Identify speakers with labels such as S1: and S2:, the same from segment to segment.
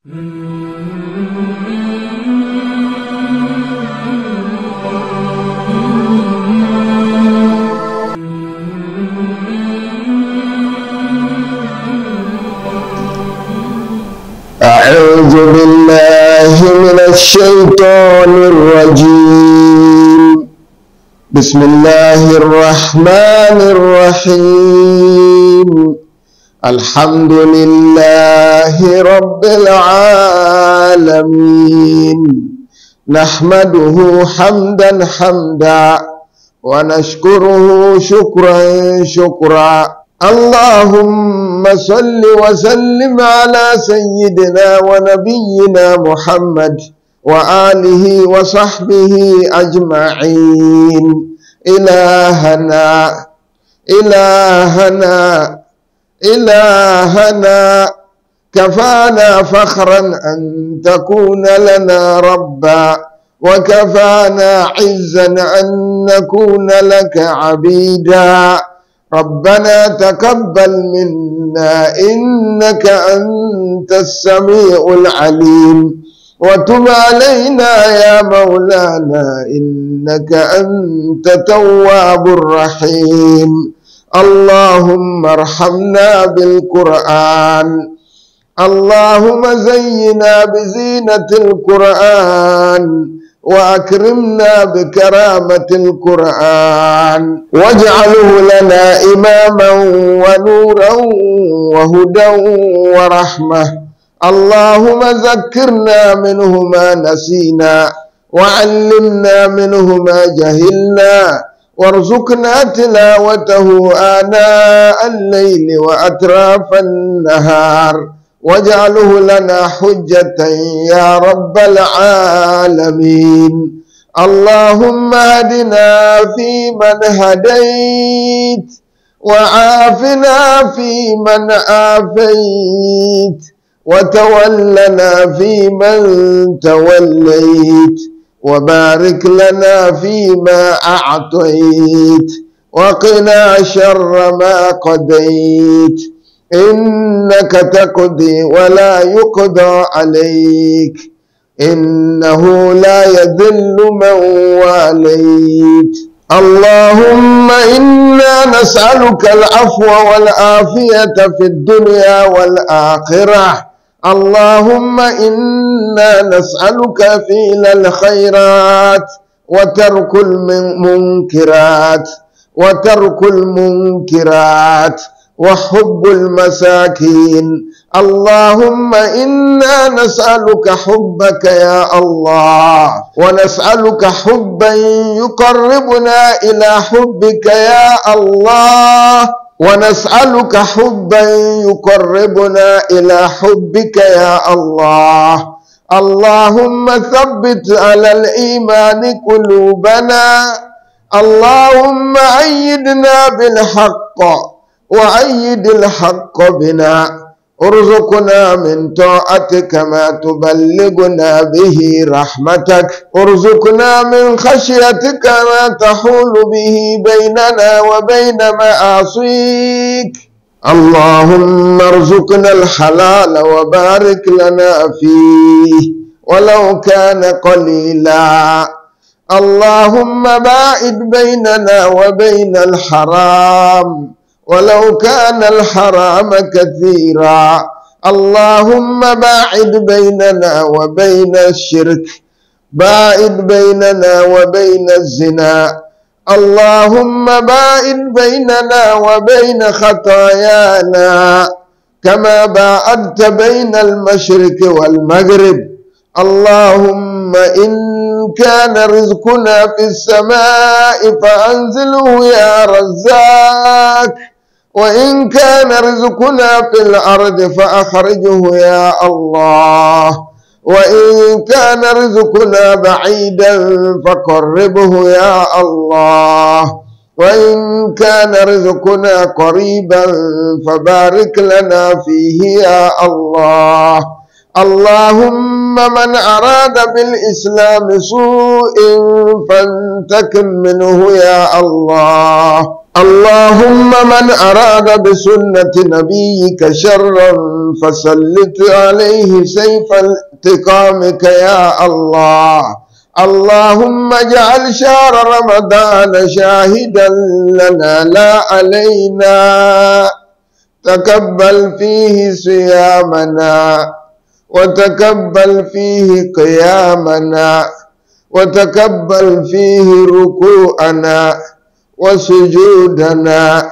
S1: أعوذ بالله من الشيطان الرجيم. بسم الله الرحمن الرحيم. الحمد لله رب العالمين، نحمده حمدا حمدا ونشكره شكرا شكرا. اللهم صل وسلم على سيدنا ونبينا محمد وآله وصحبه أجمعين. إلهنا كفانا فخرا أن تكون لنا ربا، وكفانا عزا أن نكون لك عبيدا. ربنا تقبل منا إنك أنت السميع العليم، وتب علينا يا مولانا إنك أنت التواب الرحيم. اللهم ارحمنا بالقرآن، اللهم زينا بزينة القرآن، وأكرمنا بكرامة القرآن، واجعله لنا إماما ونورا وهدى ورحمة. اللهم ذكرنا منه ما نسينا، وعلمنا منه ما جهلنا، وارزقنا تلاوته آناء الليل وأطراف النهار، واجعله لنا حجة يا رب العالمين. اللهم اهدنا فيمن هديت، وعافنا فيمن عافيت، وتولنا فيمن توليت، وبارك لنا فيما أعطيت، وقنا شر ما قضيت. إنك تقضي ولا يقضى عليك، إنه لا يذل من واليت. اللهم إنا نسألك العفو والعافية في الدنيا والآخرة. اللهم إنا نسألك فعل الخيرات وترك المنكرات وحب المساكين. اللهم إنا نسألك حبك يا الله، ونسألك حبا يقربنا إلى حبك يا الله، ونسألك حبا يقربنا إلى حبك يا الله. اللهم ثبت على الإيمان قلوبنا. اللهم أيدنا بالحق وأيد الحق بنا. ارزقنا من طاعتك ما تبلغنا به رحمتك، ارزقنا من خشيتك ما تحول به بيننا وبين معاصيك. اللهم ارزقنا الحلال وبارك لنا فيه ولو كان قليلا. اللهم باعد بيننا وبين الحرام ولو كان الحرام كثيرا. اللهم باعد بيننا وبين الشرك، باعد بيننا وبين الزنا. اللهم باعد بيننا وبين خطايانا كما باعدت بين المشرق والمغرب. اللهم إن كان رزقنا في السماء فأنزله يا رزاق، وإن كان رزقنا في الأرض فأخرجه يا الله، وإن كان رزقنا بعيدا فقربه يا الله، وإن كان رزقنا قريبا فبارك لنا فيه يا الله. اللهم من أراد بالإسلام سوء فانتقم منه يا الله، اللهم من أراد بسنة نبيك شرا فسلط عليه سيف انتقامك يا الله. اللهم اجعل شهر رمضان شاهدا لنا لا علينا، تقبل فيه صيامنا، وتقبل فيه قيامنا، وتقبل فيه ركوعنا وسجودنا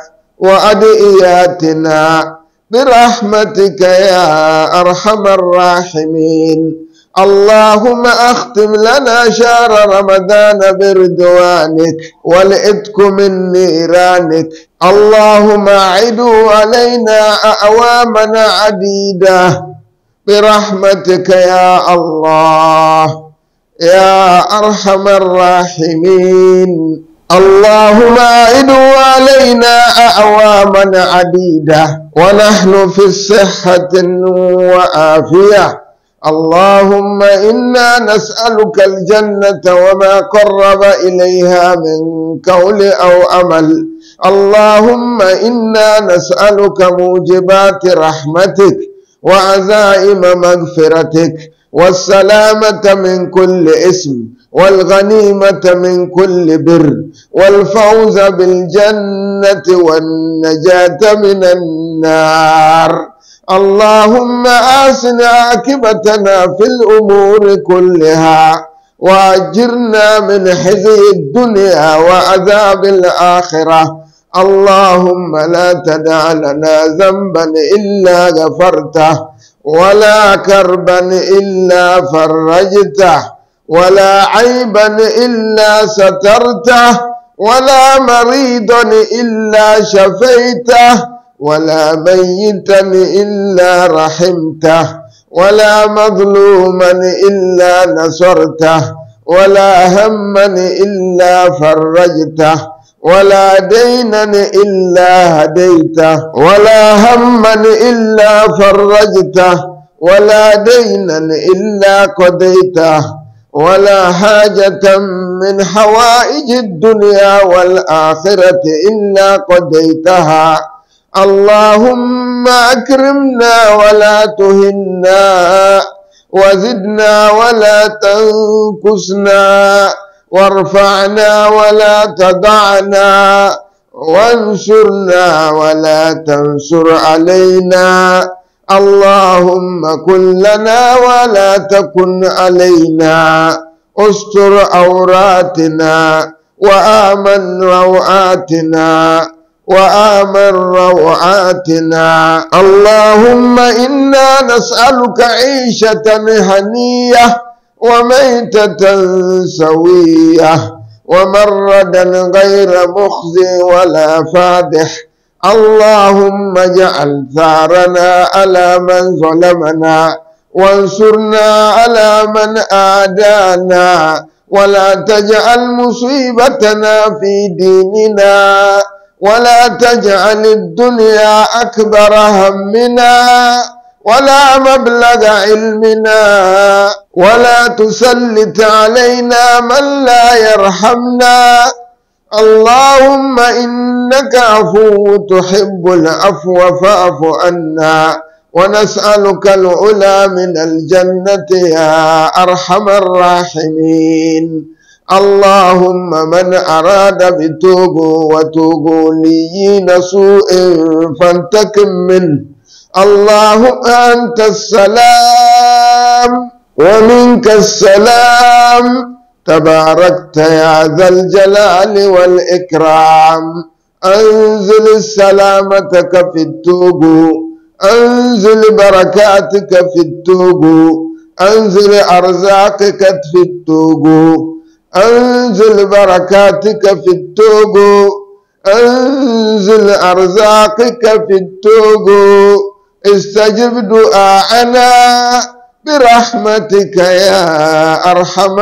S1: وأدعياتنا برحمتك يا أرحم الراحمين. اللهم أختم لنا شهر رمضان برضوانك والعتق من نيرانك. اللهم أعدوا علينا أعوامنا عديدة برحمتك يا الله يا أرحم الراحمين. اللهم أعدوا علينا أعواما عديدة ونحن في صحة وعافية. اللهم إنا نسألك الجنة وما قرب إليها من قول أو عمل. اللهم إنا نسألك موجبات رحمتك وعزائم مغفرتك والسلامة من كل إثم والغنيمة من كل بر والفوز بالجنة والنجاة من النار. اللهم آسن عاقبتنا في الأمور كلها وأجرنا من خزي الدنيا وعذاب الآخرة. اللهم لا تدع لنا ذنبا إلا غفرته ولا كربا إلا فرجته ولا عيبا إلا سترته ولا مريضا إلا شفيته ولا ميتا إلا رحمته ولا مظلوما إلا نصرته ولا هما إلا فرجته ولا دينا إلا هديته ولا هما إلا فرجته ولا دينا إلا قضيته ولا حاجة من حوائج الدنيا والآخرة إلا قضيتها. اللهم أكرمنا ولا تهنا وزدنا ولا تنقصنا وارفعنا ولا تضعنا وانصرنا ولا تنصر علينا. اللهم كن لنا ولا تكن علينا. استر عوراتنا وآمن روعاتنا وآمن روعاتنا. اللهم إنا نسألك عيشة هنية وميتة سوية ومردا غير مخزي ولا فادح. اللهم اجعل ثارنا على من ظلمنا وانصرنا على من آدانا ولا تجعل مصيبتنا في ديننا ولا تجعل الدنيا أكبر همنا ولا مبلغ علمنا ولا تسلط علينا من لا يرحمنا. اللهم إنك عفو تحب العفو فاعف عنا ونسألك العلا من الجنة يا أرحم الراحمين. اللهم من أراد بتوغو وتوغوليين سوء فانتقم منه. اللهم أنت السلام ومنك السلام تباركت يا ذا الجلال والإكرام. أنزل السلامتك في التوغو، أنزل بركاتك في التوغو، أنزل أرزاقك في التوغو، أنزل بركاتك في التوغو، أنزل أرزاقك في التوغو. استجب دعاءنا برحمتك يا أرحم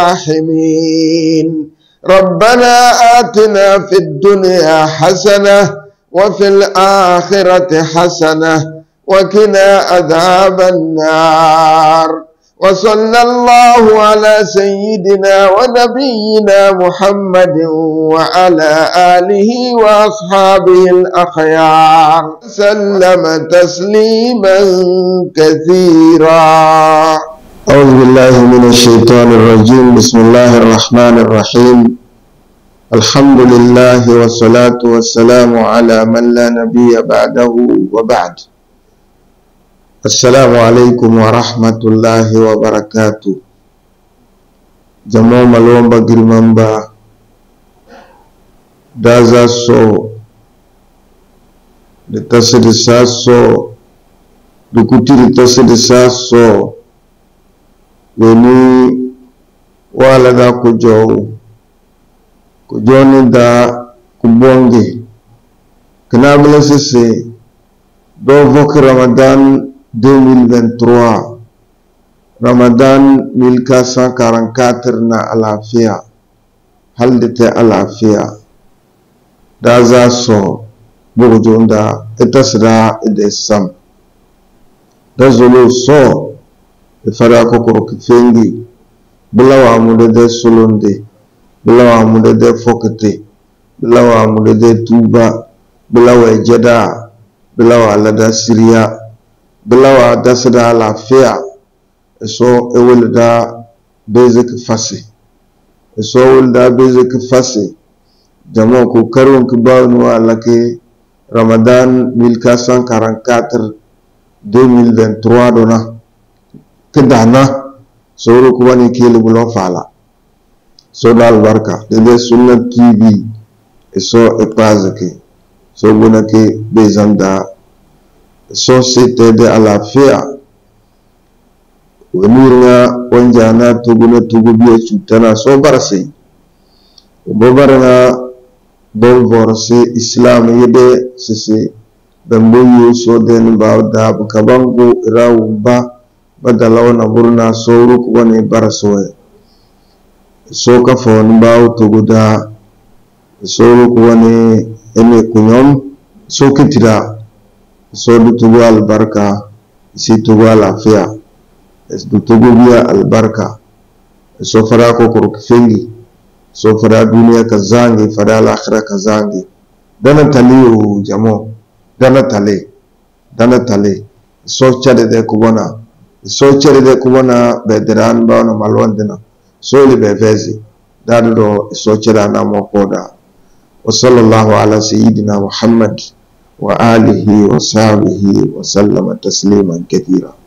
S1: الراحمين. ربنا آتنا في الدنيا حسنة وفي الآخرة حسنة وقنا عذاب النار. وصلى الله على سيدنا ونبينا محمد وعلى آله وأصحابه الأخيار سلم تسليما كثيرا. أعوذ بالله من الشيطان الرجيم. بسم الله الرحمن الرحيم. الحمد لله والصلاة والسلام على من لا نبي بعده وبعد. السلام عليكم ورحمة الله وبركاته. جمع ملوم بغير منبا دازا سو لتصد ساسو دكتي لتصد ساسو وني والدا kujoni da kubonge kanabla sese do vok Ramadan 2023 Ramadan 1444 na alafia haldete alafia da za so bugunda etasra edesam da zolo so ifara kokoro kifengi bulawa mudede solonde bilawa mudede fokete bilawa mudede tuba bilawa ejeda bilawa lada siriya bilawa dasada lafiya so ewelda basic fasi so ewelda basic fasi jamo ko karun kibanu alake Ramadan 1444 2023 dona kedana soro ko wani kele bulon fala so da albarka de sunna tv so epazake so bonake bezanda so sete de alafia wenurna wanjana tuguna tugubiye chutana so barase bobarana bon vorse islam yede sese damboyo so den bawda bukabango rawumba badalawana burna so ruku woni barasoe so ka fon baw tuguda so ruku woni ene kunyom so kitira so du tugu albarka si tugu alafia es du tugu biya albarka so fara ko kurkfengi so fara duniya kazangi fara alakhirah kazangi dana taliyo jamo dana tale so chade de kubona bedran bawna malwandina so li bevezi dado so chada na mokoda. Wa sallallahu ala sayyidina Muhammad wa alihi wa sahbihi wa sallama tasliman kathira.